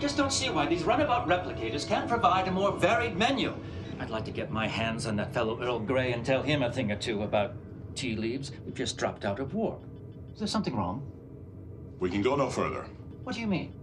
just don't see why these runabout replicators can't provide a more varied menu. I'd like to get my hands on that fellow Earl Grey and tell him a thing or two about tea leaves. We've just dropped out of warp. Is there something wrong? We can go no further. What do you mean?